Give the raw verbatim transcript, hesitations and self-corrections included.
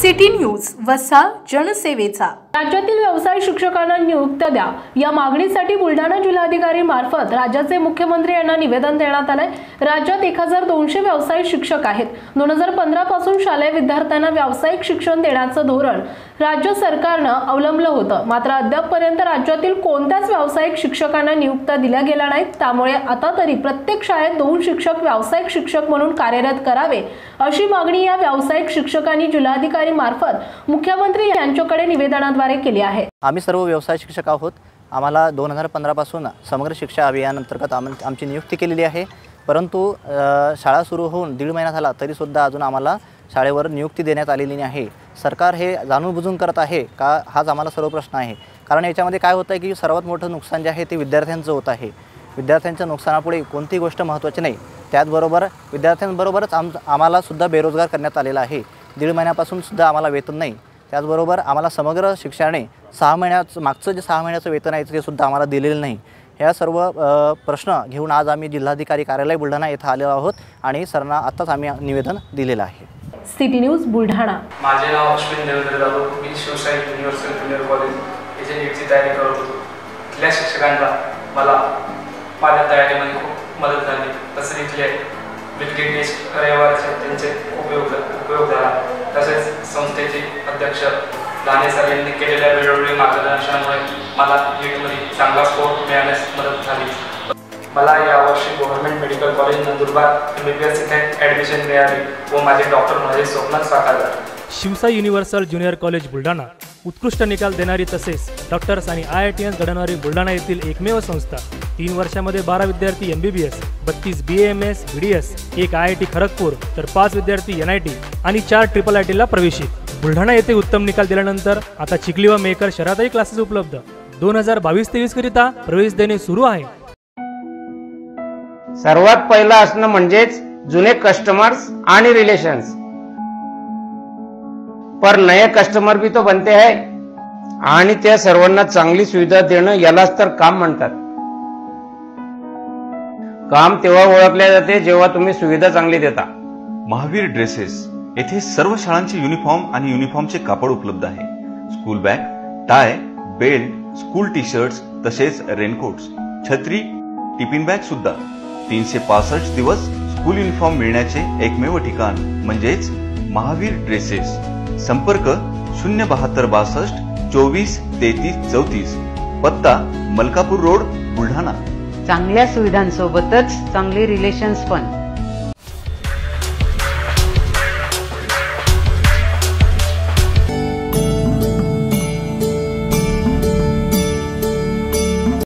City news वसा जनसेवेचा। राज्यातील व्यवसाय शिक्षकांना नियुक्त्या द्या या मागणीसाठी बुलढाणा जिल्हाधिकारी मार्फत राज्याचे मुख्यमंत्री यांना निवेदन देण्यात आले। राज्यात एक हजार दोनशे व्यावसायिक शिक्षक आहेत। दोन हजार पंधरा पासून शालेय विद्यार्थ्यांना व्यावसायिक शिक्षण देण्याचं धोरण राज्य सरकारने अवलंबलं होतं, मात्र अद्यापपर्यंत राज्यातील कोणत्याच व्यावसायिक शिक्षकांना नियुक्त्या दिल्या गेल्या नाहीत। त्यामुळे आता तरी प्रत्येक शाळेत दोन शिक्षक व्यावसायिक शिक्षक म्हणून कार्यरत करावे अशी मागणी या व्यावसायिक शिक्षकांनी जिल्हाधिकारी मार्फत मुख्यमंत्री यांच्याकडे निवेदनाद्वारे केली आहे। आम्ही सर्व व्यवसाय शिक्षक आहोत। आम्हाला दोन हजार पंधरा पासून समग्र शिक्षा अभियान अंतर्गत आमची नियुक्ती केलेली आहे, परंतु शाळा सुरू होऊन दीड महिना झाला तरी सुद्धा अजून आम्हाला शाळेवर नियुक्ती देण्यात आलेली नाही। सरकार हे जाणून बुजून करत आहे का, हाच आम्हाला सर्व प्रश्न आहे। कारण याच्यामध्ये काय होतं आहे की सर्वात मोठं नुकसान जे आहे ते विद्यार्थ्यांचं होत आहे। विद्यार्थ्यांच्या नुकसानापुढे कोणतीही गोष्ट महत्त्वाची नाही। त्याचबरोबर विद्यार्थ्यांबरोबरच आम आम्हाला सुद्धा बेरोजगार करण्यात आलेला आहे। दीड महिन्यापासून सुद्धा आम्हाला वेतन नाही। त्याचबरोबर आम्हाला समग्र शिक्षणाने सहा महिन्याचं मागचं जे सहा महिन्याचं वेतन आहे ते सुद्धा आम्हाला दिलेलं नाही। ह्या सर्व प्रश्न घेऊन आज आम्ही जिल्हाधिकारी कार्यालय बुलढाणा येथे आलेलो आहोत आणि सरांना आत्ताच आम्ही निवेदन दिलेलं आहे। City news Buldhana. माझे नाव अश्विन देवेंद्र जाधव, मी शिवशाही युनिव्हर्सल ज्युनियर कॉलेज येथे नीटची तयारी करत होतो। इथल्या शिक्षकांचा मला माझ्या तयारीमध्ये खूप मदत झाली। तसेच इथले विलगेट टेस्ट रविवारचे त्यांचे उपयोग उपयोग झाला। तसेच संस्थेचे अध्यक्ष दाने सर यांनी केलेल्या वेळोवेळी मार्गदर्शनामुळे मला नीटमध्ये चांगला स्कोर मिळण्यास मदत झाली। मला यावर्षी government medical college Nandurbar M B B S इथे ॲडमिशन मिळाली व माझे डॉक्टर माझे स्वप्न साकार झाले। Shivshahi universal junior college Buldhana उत्कृष्ट निकाल देणारी तसेच डॉक्टर्स आणि आय आय टी एस घडवणारी बुलढाणा येथील एकमेव संस्था। तीन वर्षामध्ये बारा विद्यार्थी एम बी बी एस, बत्तीस B M S, B D S, एक आय आय टी खरगपूर तर पाच विद्यार्थी एन आय टी आणि चार ट्रिपल आय टीला प्रवेशित। बुलढाणा येथे उत्तम निकाल दिल्यानंतर आता चिखली व मेकर शहरातही क्लासेस उपलब्ध। दोन हजार बावीस तेवीस करिता प्रवेश देणे सुरू आहे। सर्वात पहिला असणं म्हणजेच जुने कस्टमर्स आणि रिलेशन्स, पर नए कस्टमर भी तो बनते हैं आणि त्या सर्वांना चांगली सुविधा देणं यालाच तर काम म्हणतात। काम तेव्हा ओळखले जाते जेव्हा तुम्ही सुविधा चांगली देता। महावीर ड्रेसेस येथे सर्व शाळांचे युनिफॉर्म आणि युनिफॉर्मचे कापड उपलब्ध आहे। School bag, tie, belt, school T shirts तसेच रेनकोट्स, छत्री, टिफिन बॅग सुद्धा। तीनशे पासष्ट दिवस स्कूल युनिफॉर्म मिळण्याचे एकमेव ठिकाण म्हणजेच महावीर ड्रेसेस। संपर्क शून्य बहात्तर बासष्ट चोवीस तेहतीस चौतीस, पत्ता मलकापूर रोड बुलढाणा। चांगल्या सुविधांसोबतच चांगले रिलेशन्स पण।